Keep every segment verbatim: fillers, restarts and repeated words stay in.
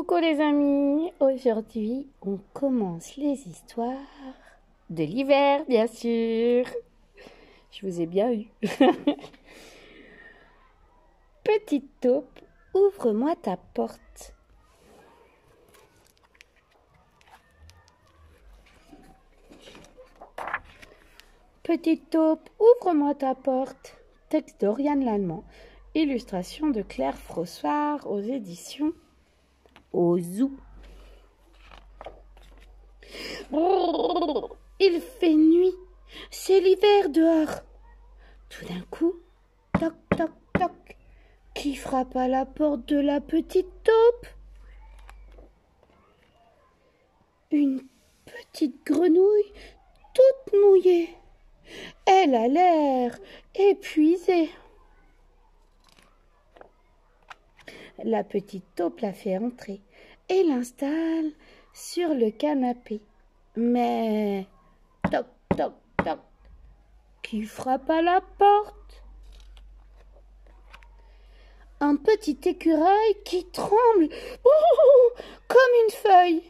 Coucou les amis, aujourd'hui on commence les histoires de l'hiver bien sûr. Je vous ai bien eu. Petite taupe, ouvre-moi ta porte. Petite taupe, ouvre-moi ta porte. Texte d'Oriane Lallemand. Illustration de Claire Frossoir aux éditions Ozu. Il fait nuit, c'est l'hiver dehors. Tout d'un coup, toc, toc, toc, qui frappe à la porte de la petite taupe? Une petite grenouille toute mouillée. Elle a l'air épuisée. La petite taupe la fait entrer et l'installe sur le canapé. Mais, toc, toc, toc, qui frappe à la porte? Un petit écureuil qui tremble oh, comme une feuille.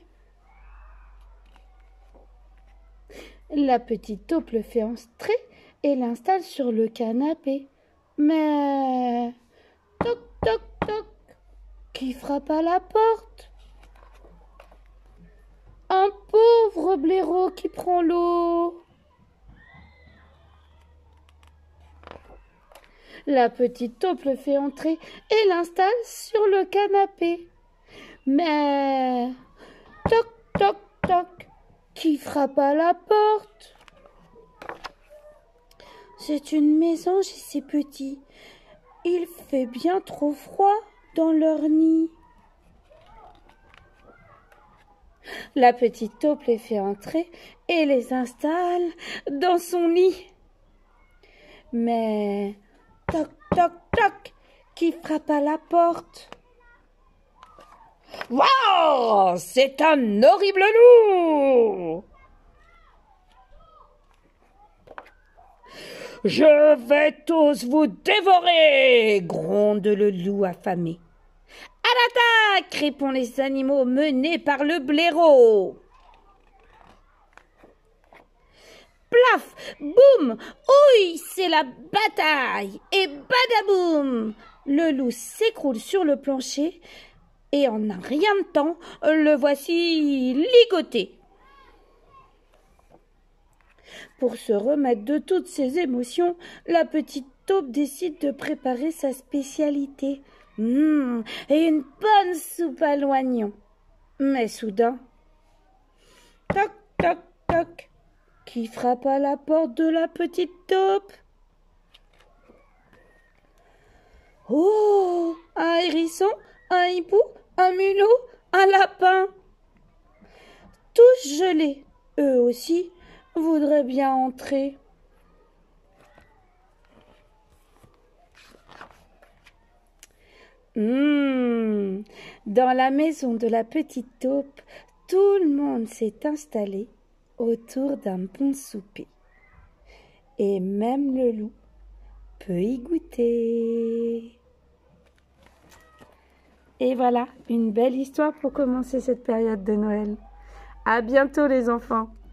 La petite taupe le fait entrer et l'installe sur le canapé. Mais, toc, toc, toc, qui frappe à la porte? Un pauvre blaireau qui prend l'eau. La petite taupe le fait entrer et l'installe sur le canapé. Mais, toc, toc, toc, qui frappe à la porte? C'est une mésange et ses petits. Il fait bien trop froid dans leur nid. La petite taupe les fait entrer et les installe dans son lit. Mais, toc, toc, toc, qui frappe à la porte? Waouh, c'est un horrible loup! Je vais tous vous dévorer, gronde le loup affamé. À l'attaque, répondent les animaux menés par le blaireau. Plaf, boum, ouille, c'est la bataille. Et badaboum, le loup s'écroule sur le plancher et en un rien de temps, le voici ligoté. Pour se remettre de toutes ses émotions, la petite taupe décide de préparer sa spécialité. Mmh, et une bonne soupe à l'oignon. Mais soudain, toc, toc, toc, qui frappe à la porte de la petite taupe? Oh, un hérisson, un hibou, un mulot, un lapin. Tous gelés, eux aussi voudraient bien entrer. Mmh. Dans la maison de la petite taupe, tout le monde s'est installé autour d'un bon souper. Et même le loup peut y goûter. Et voilà, une belle histoire pour commencer cette période de Noël. À bientôt les enfants.